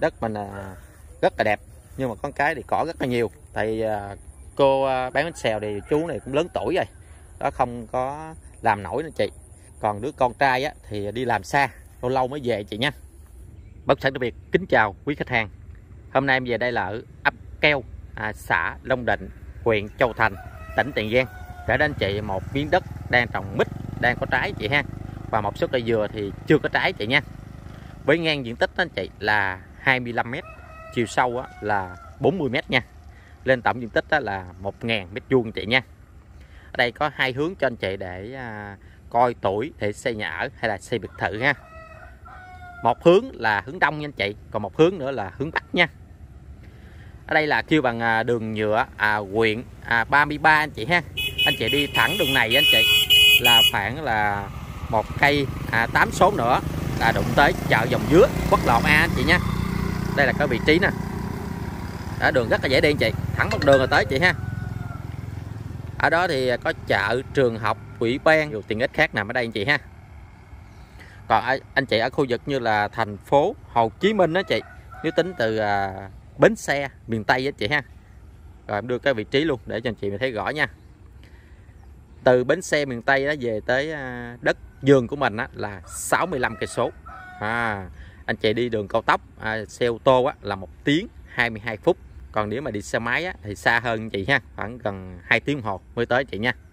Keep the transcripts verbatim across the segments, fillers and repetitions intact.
đất mình à, rất là đẹp, nhưng mà con cái thì cỏ rất là nhiều. Tại à, cô à, bán bánh xèo thì chú này cũng lớn tuổi rồi, đó không có làm nổi nữa chị. Còn đứa con trai á, thì đi làm xa, lâu lâu mới về chị nha. Bất sản Việt kính chào quý khách hàng. Hôm nay em về đây là ở ấp Keo, à, xã Long Định, huyện Châu Thành, tỉnh Tiền Giang, để đến chị một miếng đất đang trồng mít, đang có trái chị ha, và một số cây dừa thì chưa có trái chị nha. Với ngang diện tích đó chị là hai mươi lăm mét, chiều sâu á, là bốn mươi mét nha, lên tổng diện tích đó là một nghìn mét vuông chị nha. Ở đây có hai hướng cho anh chị để à, coi tuổi để xây nhà ở hay là xây biệt thự ha. Một hướng là hướng đông nha anh chị, còn một hướng nữa là hướng bắc nha. Ở đây là kêu bằng đường nhựa à, huyện à, ba mươi ba anh chị ha. Anh chị đi thẳng đường này anh chị là khoảng là một cây à, tám số nữa là đụng tới chợ Dòng Dứa, quốc lộ A anh chị nha. Đây là cái vị trí nè, ở đường rất là dễ đi anh chị, thẳng một đường rồi tới chị ha. Ở đó thì có chợ, trường học, ủy ban, nhiều tiện ích khác nằm ở đây anh chị ha. Còn anh chị ở khu vực như là thành phố Hồ Chí Minh đó chị, nếu tính từ à, bến xe miền Tây đó chị ha. Rồi em đưa cái vị trí luôn để cho anh chị mình thấy rõ nha. Từ bến xe miền Tây đó về tới à, đất vườn của mình á, là sáu mươi lăm cây số. À, anh chị đi đường cao tốc à, xe ô tô á, là một tiếng hai mươi hai phút. Còn nếu mà đi xe máy á, thì xa hơn chị ha, khoảng gần hai tiếng đồng hồ mới tới chị nha.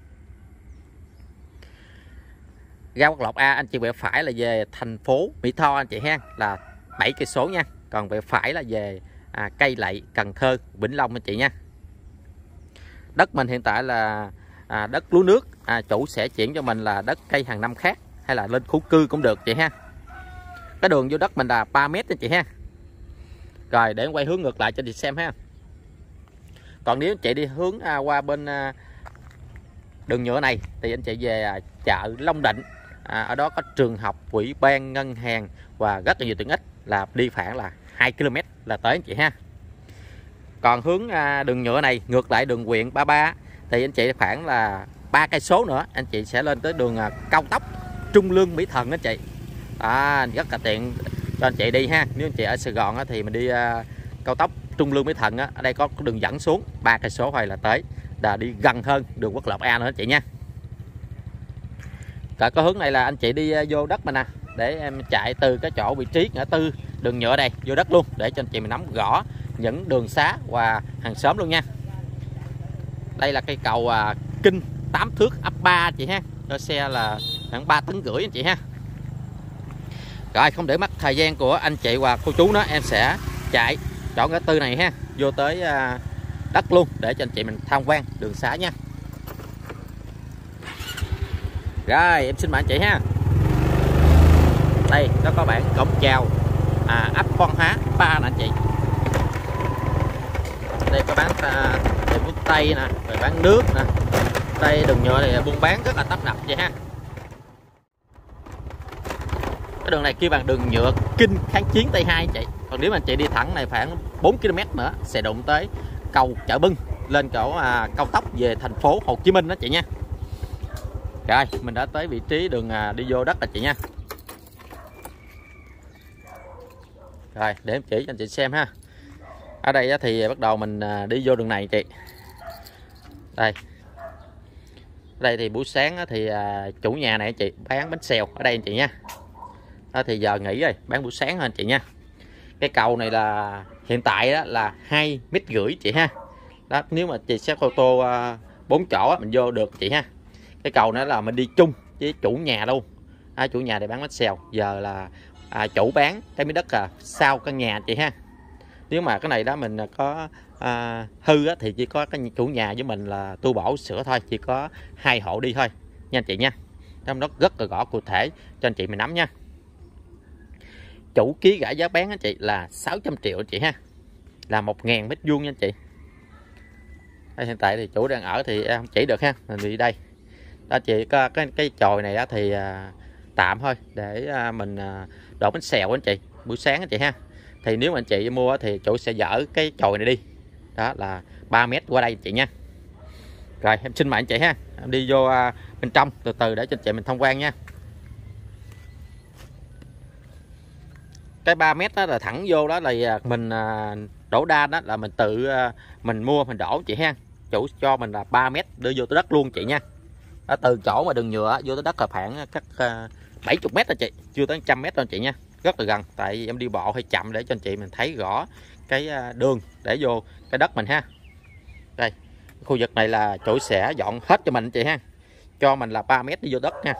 Ra quốc lộ A anh chị về phải là về thành phố Mỹ Tho anh chị ha, là bảy cây số nha. Còn về phải là về à, Cây Lậy, Cần Thơ, Vĩnh Long anh chị nha. Đất mình hiện tại là à, đất lúa nước, à, chủ sẽ chuyển cho mình là đất cây hàng năm khác hay là lên khu cư cũng được chị ha. Cái đường vô đất mình là ba mét anh chị ha. Rồi để quay hướng ngược lại cho chị xem ha. Còn nếu anh chị đi hướng à, qua bên à, đường nhựa này thì anh chị về à, chợ Long Định, à, ở đó có trường học, ủy ban, ngân hàng và rất là nhiều tiện ích, là đi khoảng là hai ki lô mét là tới anh chị ha. Còn hướng à, đường nhựa này ngược lại đường huyện ba mươi ba thì anh chị khoảng là ba cây số nữa anh chị sẽ lên tới đường à, cao tốc Trung Lương Mỹ Thuận anh chị. À, rất là tiện cho anh chị đi ha. Nếu anh chị ở Sài Gòn á, thì mình đi à, cao tốc Trung Lương Mỹ Thuận á, ở đây có đường dẫn xuống ba cây số thôi là tới, là đi gần hơn đường quốc lộ A nữa anh chị nha. Cả có hướng này là anh chị đi vô đất mình nè, để em chạy từ cái chỗ vị trí ngã tư đường nhựa này vô đất luôn, để cho anh chị mình nắm rõ những đường xá và hàng xóm luôn nha. Đây là cây cầu à, Kinh tám thước ấp ba chị ha, cho xe là khoảng ba tấn rưỡi anh chị ha. Rồi không để mất thời gian của anh chị và cô chú nữa, em sẽ chạy chỗ ngã tư này ha, vô tới à, đất luôn để cho anh chị mình tham quan đường xá nha. Rồi em xin mời anh chị ha. Đây nó có bảng cổng chào à, ấp Quan Hóa ba nè anh chị. Đây có bán à, thuốc tây nè, rồi bán nước nè. Đây đường nhựa thì buôn bán rất là tấp nập vậy ha. Cái đường này kêu bằng đường nhựa Kinh Kháng Chiến Tây hai anh chị. Còn nếu mà anh chị đi thẳng này khoảng bốn ki lô mét nữa sẽ đụng tới cầu Chợ Bưng, lên chỗ à, cao tốc về thành phố Hồ Chí Minh đó chị nha. Rồi mình đã tới vị trí đường à, đi vô đất là chị nha. Rồi để em chỉ cho anh chị xem ha. Ở đây thì bắt đầu mình à, đi vô đường này chị. Đây. Ở đây thì buổi sáng thì à, chủ nhà này anh chị bán bánh xèo ở đây anh chị nha. Đó thì giờ nghỉ rồi, bán buổi sáng thôi anh chị nha. Cái cầu này là hiện tại đó là hai mét rưỡi chị ha. Đó, nếu mà chị xe ô tô bốn chỗ mình vô được chị ha. Cái cầu này là mình đi chung với chủ nhà luôn. À, chủ nhà để bán bánh xèo, giờ là à, chủ bán cái miếng đất à, sau căn nhà chị ha. Nếu mà cái này đó mình có à, hư á, thì chỉ có cái chủ nhà với mình là tu bổ sửa thôi, chỉ có hai hộ đi thôi nha anh chị nha. Trong đó rất là rõ cụ thể cho anh chị mình nắm nha. Chủ ký gãi giá bán anh chị là sáu trăm triệu anh chị ha, là một nghìn mét vuông nha anh chị. Đây, hiện tại thì chủ đang ở thì em không chỉ được ha, mình đi đây đó chị. Có cái cái chòi này đó thì à, tạm thôi để à, mình à, đổ bánh xèo anh chị buổi sáng anh chị ha. Thì nếu mà anh chị mua thì chủ sẽ dỡ cái chòi này đi, đó là ba mét qua đây anh chị nha. Rồi em xin mời anh chị ha, em đi vô à, bên trong từ từ để cho anh chị mình tham quan nha. cái ba mét đó là thẳng vô đó là mình đổ đan đó là mình tự mình mua mình đổ chị ha. Chủ cho mình là ba mét đưa vô tới đất luôn chị nha. Đó, từ chỗ mà đường nhựa vô tới đất là khoảng cách bảy mươi mét rồi chị, chưa tới một trăm mét đâu chị nha, rất là gần. Tại em đi bộ hơi chậm để cho anh chị mình thấy rõ cái đường để vô cái đất mình ha. Đây, khu vực này là chủ sẽ dọn hết cho mình anh chị ha, cho mình là ba mét đi vô đất nha.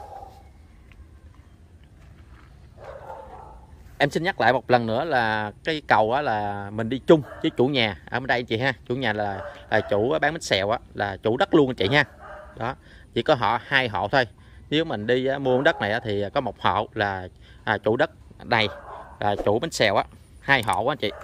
Em xin nhắc lại một lần nữa là cái cầu á là mình đi chung với chủ nhà ở bên đây anh chị ha. Chủ nhà là, là chủ bán bánh xèo á, là chủ đất luôn anh chị nha. Đó, chỉ có họ hai hộ thôi. Nếu mình đi á, mua đất này á, thì có một hộ là à, chủ đất này là chủ bánh xèo á, hai hộ á anh chị.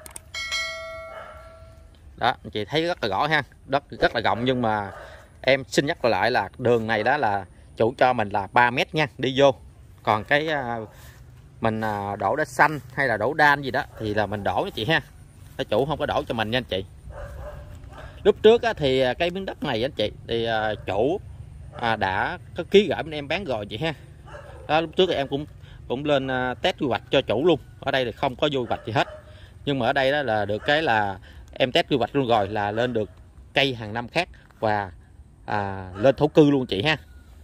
Đó, anh chị thấy rất là rõ ha, đất rất là rộng. Nhưng mà em xin nhắc lại là đường này đó là chủ cho mình là ba mét nha, đi vô. Còn cái mình đổ đá xanh hay là đổ đan gì đó thì là mình đổ nha chị ha, cái chủ không có đổ cho mình nha anh chị. Lúc trước á, thì cái miếng đất này anh chị thì chủ đã có ký gửi bên em bán rồi chị ha. Đó, lúc trước thì em cũng cũng lên test quy hoạch cho chủ luôn. Ở đây thì không có vô quy hoạch gì hết, nhưng mà ở đây đó là được cái là em test quy hoạch luôn rồi, là lên được cây hàng năm khác và à, lên thổ cư luôn chị ha.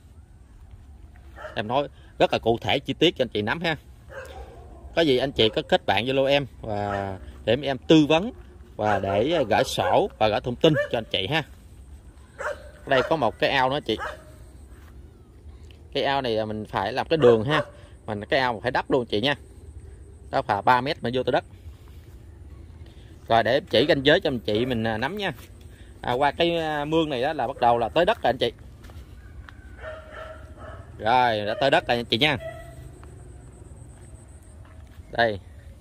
Em nói rất là cụ thể chi tiết cho anh chị nắm ha. Có gì anh chị có kết bạn Zalo em và để em tư vấn và để gửi sổ và gửi thông tin cho anh chị ha. Ở đây có một cái ao nữa chị. Cái ao này mình phải làm cái đường ha, mình cái ao phải đắp luôn chị nha. Đó phải ba mét mà vô tới đất. Rồi để chỉ ranh giới cho anh chị mình nắm nha. À, qua cái mương này đó là bắt đầu là tới đất rồi anh chị. Rồi đã tới đất rồi anh chị nha. Đây,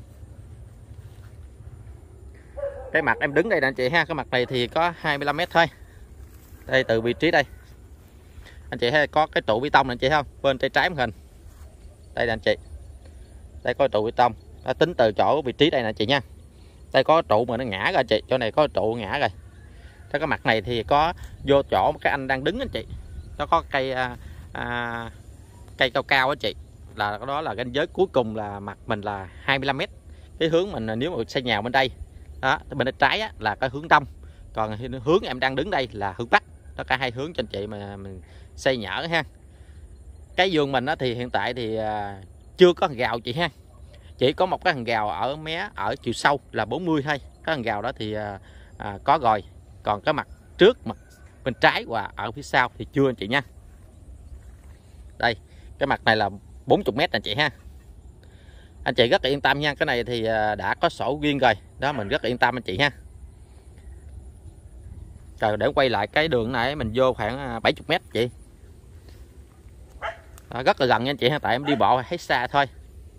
cái mặt em đứng đây nè anh chị ha. Cái mặt này thì có hai mươi lăm mét thôi. Đây, từ vị trí đây anh chị thấy có cái trụ bê tông này anh chị không, bên tay trái màn hình đây nè anh chị. Đây có trụ bê tông, nó tính từ chỗ vị trí đây nè anh chị nha. Đây có trụ mà nó ngã rồi anh chị, chỗ này có trụ ngã rồi. Cái cái mặt này thì có vô chỗ cái anh đang đứng anh chị, nó có cây à, à, cây cao cao á chị, là đó là ranh giới cuối cùng là mặt mình là hai mươi lăm mét. Cái hướng mình nếu mà xây nhà bên đây đó, bên tay trái á, là cái hướng đông, còn hướng em đang đứng đây là hướng bắc. Đó, cả hai hướng cho anh chị mà mình xây nhà ha. Cái vườn mình á, thì hiện tại thì à, chưa có hàng rào chị ha, chỉ có một cái hàng rào ở mé ở chiều sâu là bốn mươi thôi. Cái hàng rào đó thì à, à, có rồi, còn cái mặt trước mặt bên trái và ở phía sau thì chưa anh chị nha. Đây, cái mặt này là bốn mươi mét anh chị ha. Anh chị rất là yên tâm nha, cái này thì đã có sổ riêng rồi đó, mình rất là yên tâm anh chị ha. Rồi để quay lại cái đường này mình vô khoảng bảy mươi mét chị. Đó, rất là gần nha anh chị ha, tại em đi bộ thấy xa thôi.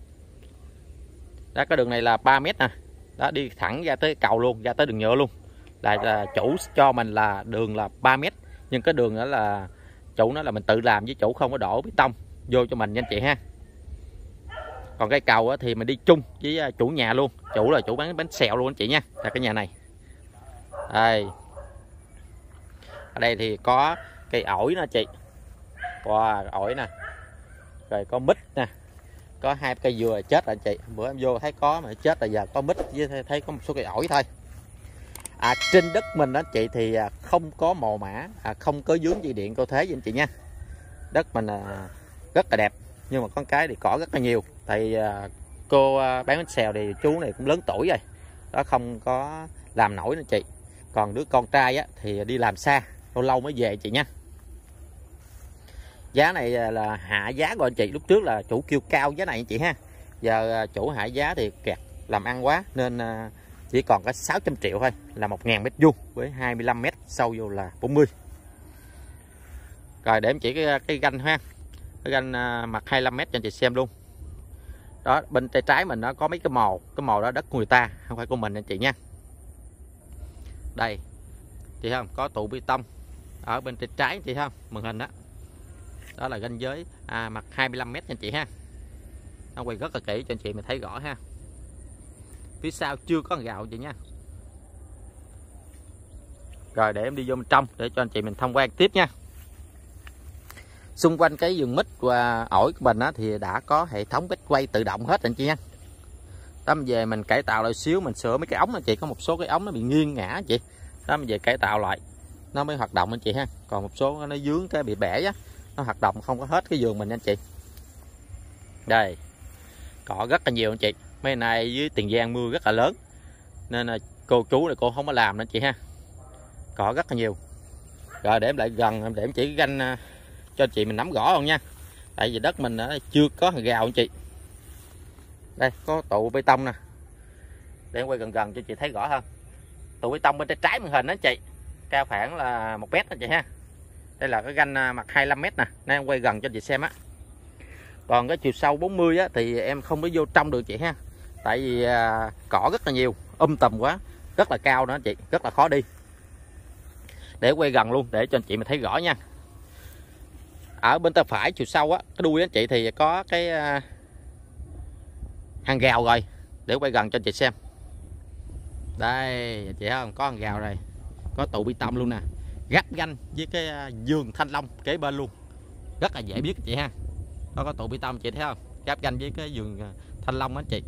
Đó, cái đường này là ba mét nè. Đó, đi thẳng ra tới cầu luôn, ra tới đường nhựa luôn. Là, là chủ cho mình là đường là ba mét, nhưng cái đường đó là chủ nó là mình tự làm, với chủ không có đổ bê tông vô cho mình nha anh chị ha. Còn cái cầu thì mình đi chung với chủ nhà luôn, chủ là chủ bán bánh xèo luôn anh chị nha. Là cái nhà này. Đây, ở đây thì có cây ổi nè chị. Wow, ổi nè. Rồi có mít nè. Có hai cây dừa chết rồi anh chị. Bữa em vô thấy có mà chết, là giờ có mít với thấy có một số cây ổi thôi. À, trên đất mình đó chị thì không có mồ mã, à, không có dướng dây điện cao thế với anh chị nha. Đất mình à, rất là đẹp, nhưng mà con cái thì cỏ rất là nhiều. Tại à, cô à, bán bánh xèo thì chú này cũng lớn tuổi rồi, đó không có làm nổi nữa chị. Còn đứa con trai á, thì đi làm xa, lâu lâu mới về chị nha. Giá này là hạ giá của anh chị. Lúc trước là chủ kêu cao giá này anh chị ha, giờ chủ hạ giá thì kẹt làm ăn quá nên à, chỉ còn có sáu trăm triệu thôi, là một ngàn mét vuông với hai mươi lăm mét, sâu vô là bốn mươi. Rồi để em chỉ cái, cái ganh ha, cái ganh mặt hai mươi lăm mét cho anh chị xem luôn. Đó, bên tay trái mình nó có mấy cái mồ, cái mồ đó đất của người ta, không phải của mình anh chị nha. Đây, chị không có trụ bê tông ở bên tay trái chị không, màn hình đó. Đó là ranh giới à, mặt hai mươi lăm mét anh chị ha. Nó quay rất là kỹ cho anh chị mình thấy rõ ha. Phía sau chưa có gạo chị nha. Rồi để em đi vô bên trong để cho anh chị mình tham quan tiếp nha. Xung quanh cái vườn mít và ổi của mình á, thì đã có hệ thống bếp quay tự động hết anh chị nha. Đó mình về mình cải tạo lại xíu, mình sửa mấy cái ống anh chị, có một số cái ống nó bị nghiêng ngã anh chị. Đó mình về cải tạo lại nó mới hoạt động anh chị ha. Còn một số nó dướng cái bị bể á, nó hoạt động không có hết cái vườn mình anh chị. Đây, cỏ rất là nhiều anh chị. Mấy nay dưới Tiền Giang mưa rất là lớn nên là cô chú này cô không có làm nữa anh chị ha. Cỏ rất là nhiều. Rồi để em lại gần để em chỉ ganh cho anh chị mình nắm rõ không nha. Tại vì đất mình chưa có hàng rào anh chị. Đây có tụ bê tông nè, để em quay gần gần cho chị thấy rõ hơn. Tụ bê tông bên trái trái màn hình đó anh chị, cao khoảng là một mét anh chị ha. Đây là cái ganh mặt hai mươi lăm mét nè, nên em quay gần cho chị xem á. Còn cái chiều sâu bốn mươi á thì em không có vô trong được chị ha, tại vì à, cỏ rất là nhiều, um tùm quá, rất là cao nữa anh chị, rất là khó đi. Để quay gần luôn để cho anh chị mình thấy rõ nha. Ở bên tay phải chiều sâu á, cái đuôi anh chị thì có cái à, hàng rào rồi, để quay gần cho anh chị xem. Đây chị thấy không, có hàng rào rồi, có tụ bê tông luôn nè, gắt ganh với cái vườn thanh long kế bên luôn, rất là dễ biết chị ha. Đó có tụ bê tông chị thấy không, gáp ganh với cái vườn thanh long á anh chị.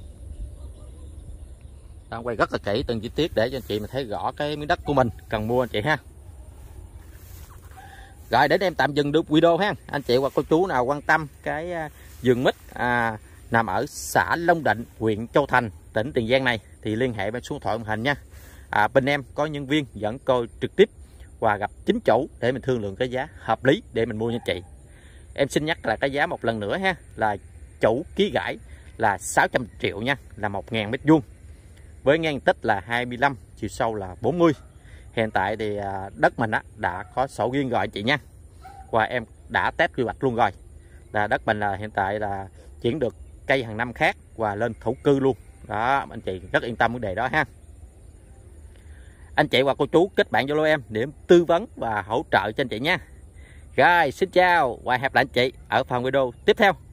Đang quay rất là kỹ từng chi tiết để cho anh chị mình thấy rõ cái miếng đất của mình cần mua anh chị ha. Rồi để em tạm dừng được video ha. Anh chị hoặc cô chú nào quan tâm cái vườn mít à, nằm ở xã Long Định, huyện Châu Thành, tỉnh Tiền Giang này thì liên hệ bên số điện thoại màn hình nha. À, bên em có nhân viên dẫn coi trực tiếp và gặp chính chủ để mình thương lượng cái giá hợp lý để mình mua nha chị. Em xin nhắc là cái giá một lần nữa ha, là chủ ký gãi là sáu trăm triệu nha, là một nghìn mét vuông với ngang tích là hai mươi lăm, chiều sâu là bốn mươi. Hiện tại thì đất mình á, đã có sổ riêng rồi chị nha, và em đã test quy hoạch luôn rồi. Là đất mình là hiện tại là chuyển được cây hàng năm khác và lên thổ cư luôn đó, anh chị rất yên tâm vấn đề đó ha. Anh chị và cô chú kết bạn Zalo em để em tư vấn và hỗ trợ cho anh chị nha. Rồi xin chào và hẹn gặp lại anh chị ở phần video tiếp theo.